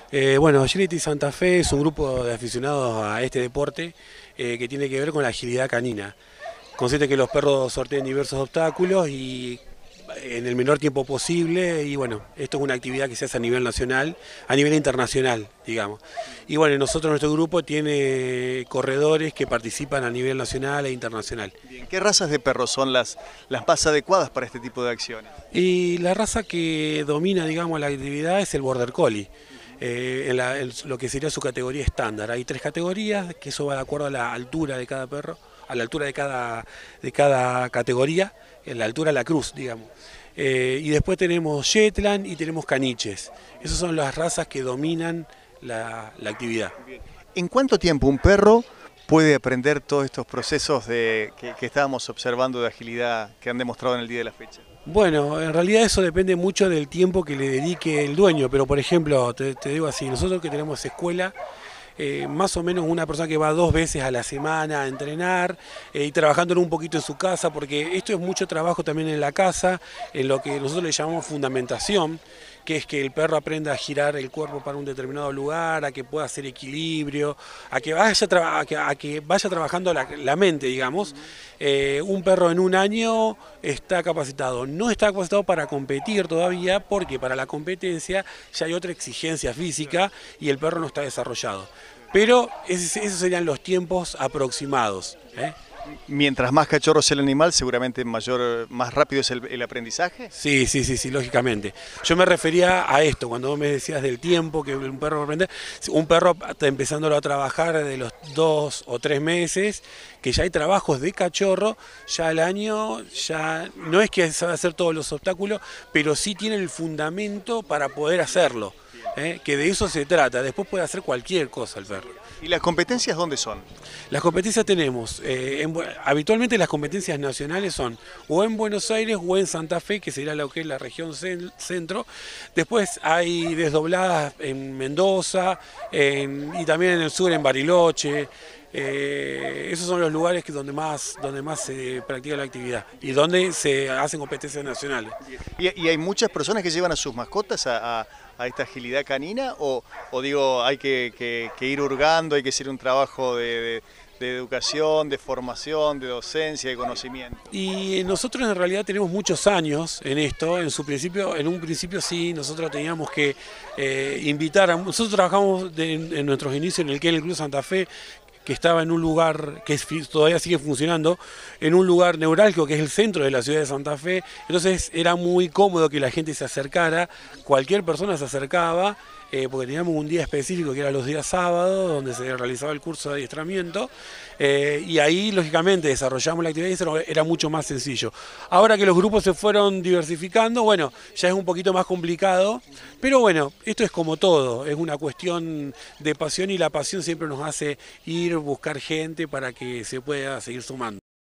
Bueno, Agility Santa Fe es un grupo de aficionados a este deporte que tiene que ver con la agilidad canina. Consiste que los perros sorteen diversos obstáculos y en el menor tiempo posible, y bueno, esto es una actividad que se hace a nivel nacional, a nivel internacional, digamos. Y bueno, nuestro grupo tiene corredores que participan a nivel nacional e internacional. Bien, ¿qué razas de perros son las más adecuadas para este tipo de acciones? Y la raza que domina, digamos, la actividad es el Border Collie. En lo que sería su categoría estándar. Hay tres categorías, que eso va de acuerdo a la altura de cada perro, a la altura de cada categoría, en la altura de la cruz, digamos. Y después tenemos Shetland y tenemos caniches. Esas son las razas que dominan la actividad. ¿En cuánto tiempo un perro puede aprender todos estos procesos que estábamos observando de agilidad que han demostrado en el día de la fecha? Bueno, en realidad eso depende mucho del tiempo que le dedique el dueño, pero por ejemplo, te digo así, nosotros que tenemos escuela, más o menos una persona que va 2 veces a la semana a entrenar y trabajando un poquito en su casa, porque esto es mucho trabajo también en la casa, en lo que nosotros le llamamos fundamentación, que es que el perro aprenda a girar el cuerpo para un determinado lugar, a que pueda hacer equilibrio, a que vaya trabajando la mente, digamos. Un perro en un año está capacitado, no está capacitado para competir todavía, porque para la competencia ya hay otra exigencia física y el perro no está desarrollado. Pero esos serían los tiempos aproximados. Mientras más cachorro sea el animal, seguramente más rápido es el aprendizaje. Sí, lógicamente. Yo me refería a esto, cuando vos me decías del tiempo que un perro va a aprender. Un perro está empezándolo a trabajar de los 2 o 3 meses, que ya hay trabajos de cachorro, ya al año, ya no es que sabe hacer todos los obstáculos, pero sí tiene el fundamento para poder hacerlo. Que de eso se trata, después puede hacer cualquier cosa el perro. ¿Y las competencias dónde son? Las competencias tenemos, habitualmente las competencias nacionales son o en Buenos Aires o en Santa Fe, que sería lo que es la región centro. Después hay desdobladas en Mendoza y también en el sur en Bariloche. Esos son los lugares donde más se practica la actividad y donde se hacen competencias nacionales. ¿Y hay muchas personas que llevan a sus mascotas a esta agilidad canina? ¿O digo, hay que ir hurgando, hay que hacer un trabajo de educación, de formación, de docencia, de conocimiento? Y nosotros en realidad tenemos muchos años en esto. En un principio sí, nosotros teníamos que invitar nosotros trabajamos en nuestros inicios en el Club Santa Fe, que estaba en un lugar que todavía sigue funcionando, en un lugar neurálgico que es el centro de la ciudad de Santa Fe. Entonces era muy cómodo que la gente se acercara, cualquier persona se acercaba, porque teníamos un día específico que era los días sábados, donde se realizaba el curso de adiestramiento, y ahí lógicamente desarrollamos la actividad y eso era mucho más sencillo. Ahora que los grupos se fueron diversificando, bueno, ya es un poquito más complicado, pero bueno, esto es como todo, es una cuestión de pasión y la pasión siempre nos hace ir, buscar gente para que se pueda seguir sumando.